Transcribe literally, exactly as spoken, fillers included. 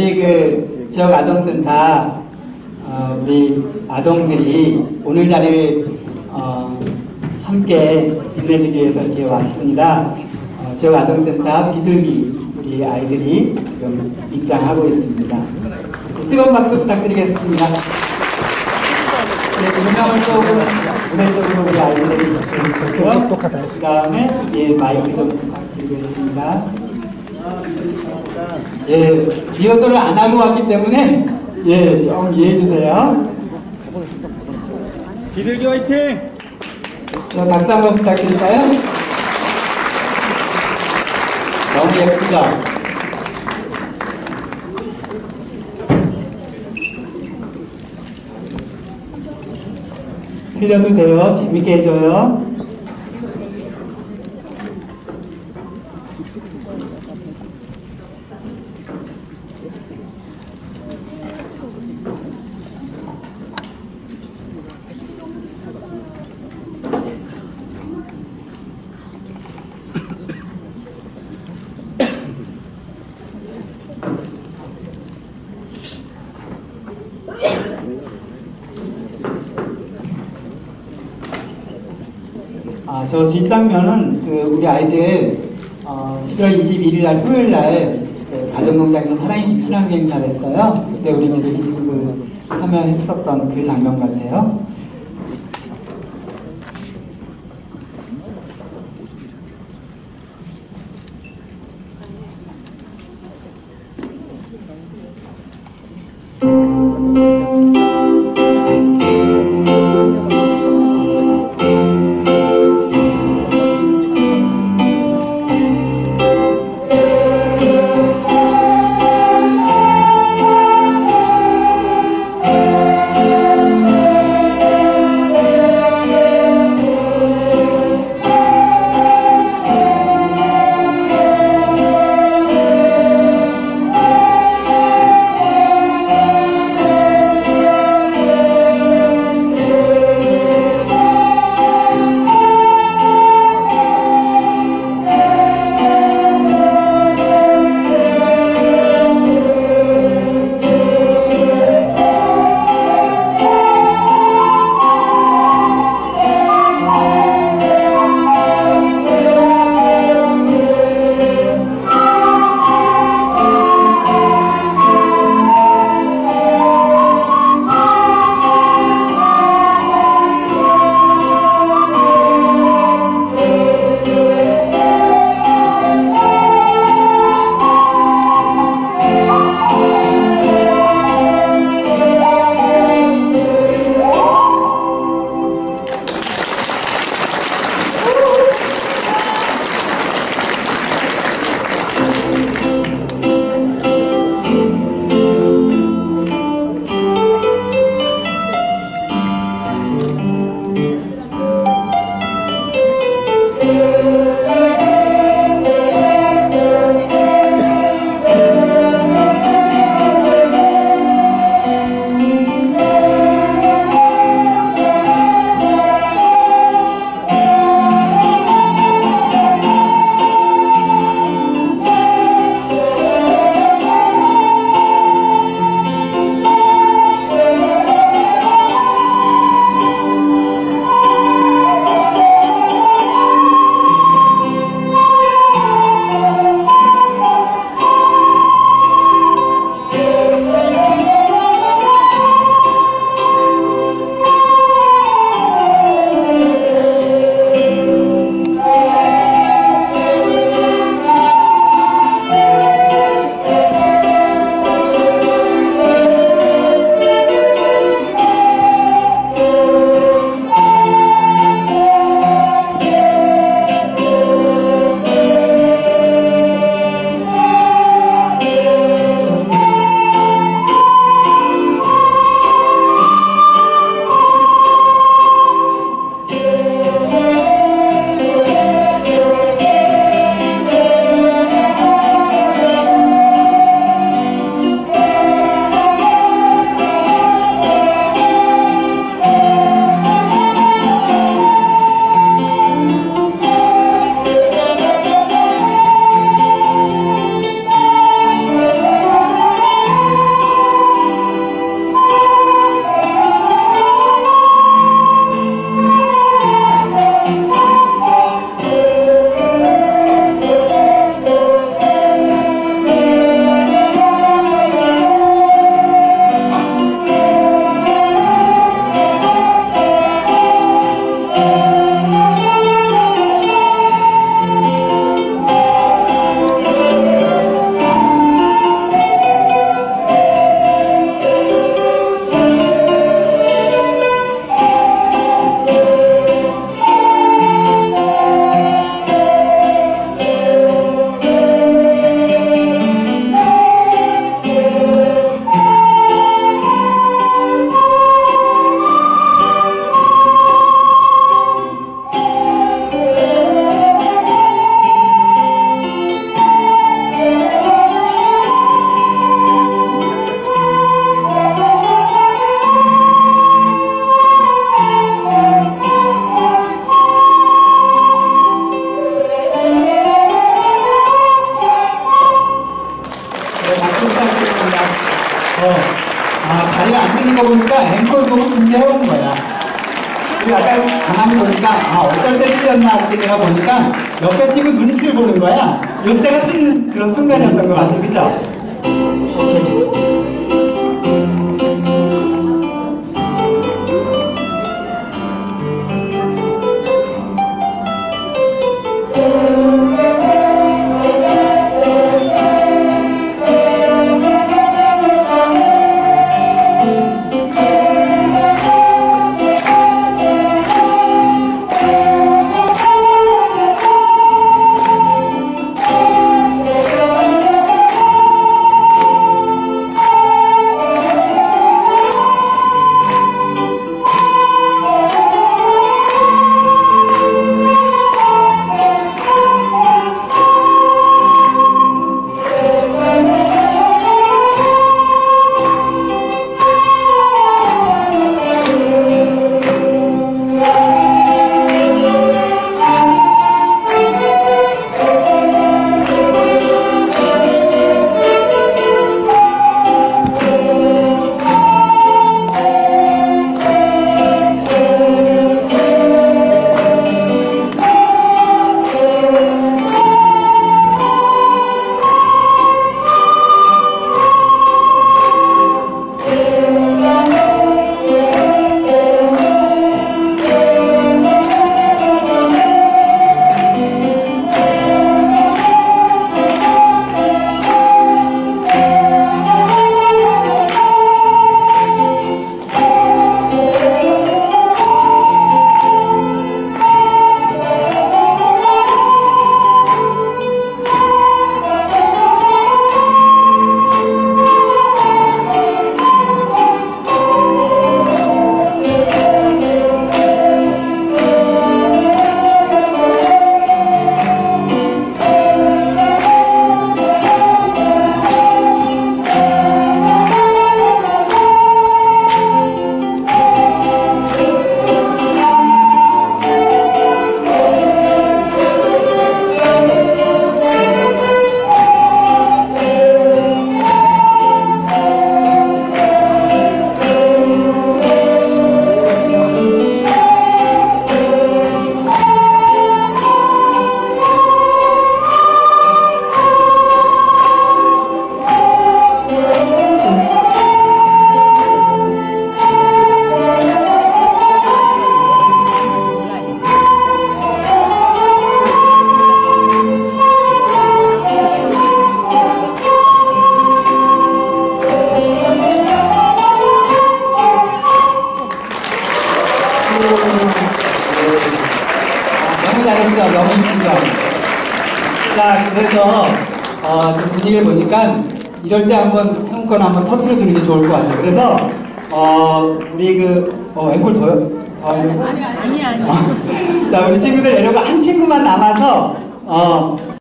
그 지역 아동센터 어, 우리 아동들이 오늘 자리를 어, 함께 빛내주기 위해서 이렇게 왔습니다. 어, 지역 아동센터 비둘기 우리 아이들이 지금 입장하고 있습니다. 뜨거운 박수 부탁드리겠습니다. 네, 조명을 조금 무대 쪽으로 우리 아이들이 붙여주셨고요. 그 다음에 예, 마이크 좀 부탁드리겠습니다. 예, 리허설을 안 하고 왔기 때문에 예, 좀 이해해 주세요. 비둘기 화이팅! 자, 박수 한번 부탁드릴까요? 너무 예쁘죠? 틀려도 돼요. 재밌게 해줘요. 아, 저 뒷장면은 그 우리 아이들 어, 십일월 이십일일 날 토요일 날 그 가정농장에서 사랑의 김치나무 행사를 했어요. 그때 우리 미래기 친구들 참여했었던 그 장면 같네요. 부탁드립니다. 어, 아, 자리가 안 되는 거 보니까 앵콜곡을 준비해온 거야. 그리고 아까 가만히 보니까, 아, 어떨 때 틀렸나 이렇게 내가 보니까 옆에 친구 눈치를 보는 거야. 이때가 틀린 그런 순간이었던 것 같아. 그죠? 오케이. 너무 잘했죠? 너무 이쁘죠? 자, 그래서 어, 지금 분위기를 보니까 이럴 때 한번 한건 한번 터트려 주는 게 좋을 것 같아요. 그래서 어, 우리 그 어, 앵콜 더요? 더 아니 아니 아니. 자, 우리 친구들 내려가 한 친구만 남아서 어.